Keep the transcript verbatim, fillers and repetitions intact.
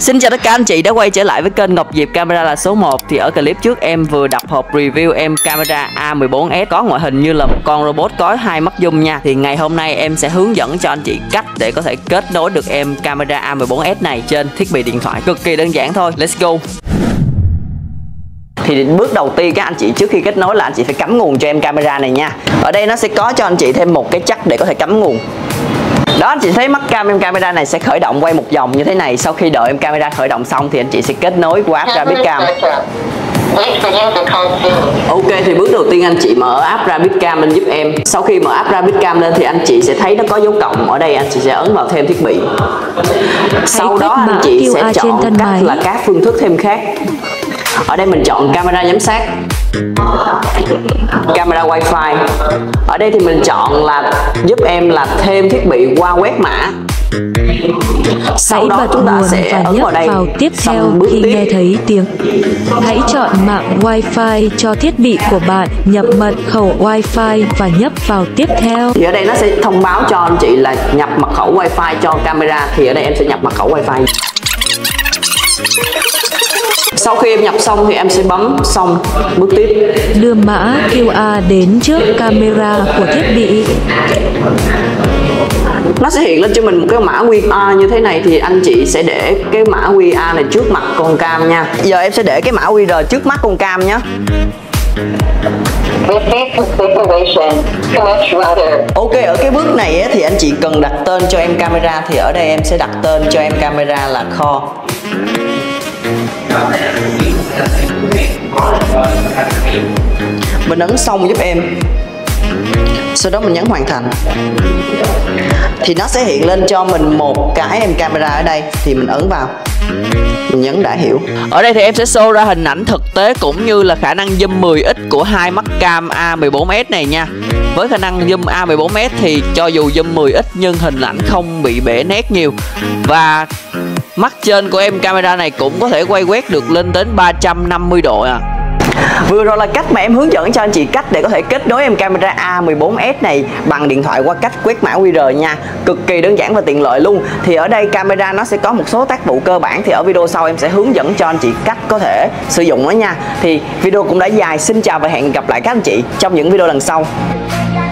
Xin chào tất cả anh chị đã quay trở lại với kênh Ngọc Diệp Camera là số một. Thì ở clip trước em vừa đọc hộp review em camera A mười bốn S có ngoại hình như là một con robot có hai mắt zoom nha. Thì ngày hôm nay em sẽ hướng dẫn cho anh chị cách để có thể kết nối được em camera A mười bốn S này trên thiết bị điện thoại. Cực kỳ đơn giản thôi. Let's go. Thì bước đầu tiên các anh chị trước khi kết nối là anh chị phải cắm nguồn cho em camera này nha. Ở đây nó sẽ có cho anh chị thêm một cái chắc để có thể cắm nguồn. Đó, anh chị thấy mắt cam em camera này sẽ khởi động quay một vòng như thế này. Sau khi đợi em camera khởi động xong thì anh chị sẽ kết nối qua app Rapidcam. Ok, thì bước đầu tiên anh chị mở app Rapidcam lên giúp em. Sau khi mở app Rapidcam lên thì anh chị sẽ thấy nó có dấu cộng. Ở đây anh chị sẽ ấn vào thêm thiết bị. Sau đó anh chị sẽ chọn cách là các phương thức thêm khác. Ở đây mình chọn camera giám sát, camera wifi. Ở đây thì mình chọn là giúp em là thêm thiết bị qua quét mã. Sau Hãy đó bật chúng ta nguồn sẽ và ấn nhấp vào đây. vào tiếp theo bước khi tiếp. nghe thấy tiếng. Hãy chọn mạng Wi-Fi cho thiết bị của bạn, nhập mật khẩu Wi-Fi và nhấp vào tiếp theo. Thì ở đây nó sẽ thông báo cho anh chị là nhập mật khẩu Wi-Fi cho camera. Thì ở đây em sẽ nhập mật khẩu Wi-Fi. Sau khi em nhập xong thì em sẽ bấm xong. Bước tiếp, Đưa mã quy rờ đến trước camera của thiết bị. nó sẽ hiện lên cho mình một cái mã quy rờ như thế này. Thì anh chị sẽ để cái mã quy rờ này trước mặt con cam nha. Giờ em sẽ để cái mã quy rờ trước mắt con cam nhé. Ok, ở cái bước này ấy, thì anh chị cần đặt tên cho em camera. Thì ở đây em sẽ đặt tên cho em camera là Core. Mình ấn xong giúp em. Sau đó mình nhấn hoàn thành. Thì nó sẽ hiện lên cho mình một cái em camera ở đây. Thì mình ấn vào, mình nhấn đã hiểu. Ở đây thì em sẽ show ra hình ảnh thực tế cũng như là khả năng zoom mười x của hai mắt cam A mười bốn S này nha. Với khả năng zoom A mười bốn S thì cho dù zoom mười x nhưng hình ảnh không bị bể nét nhiều. Và mắt trên của em camera này cũng có thể quay quét được lên đến ba trăm năm mươi độ à. Vừa rồi là cách mà em hướng dẫn cho anh chị cách để có thể kết nối em camera A mười bốn S này bằng điện thoại qua cách quét mã quy rờ nha. Cực kỳ đơn giản và tiện lợi luôn. Thì ở đây camera nó sẽ có một số tác vụ cơ bản. Thì ở video sau em sẽ hướng dẫn cho anh chị cách có thể sử dụng nó nha. Thì video cũng đã dài. Xin chào và hẹn gặp lại các anh chị trong những video lần sau.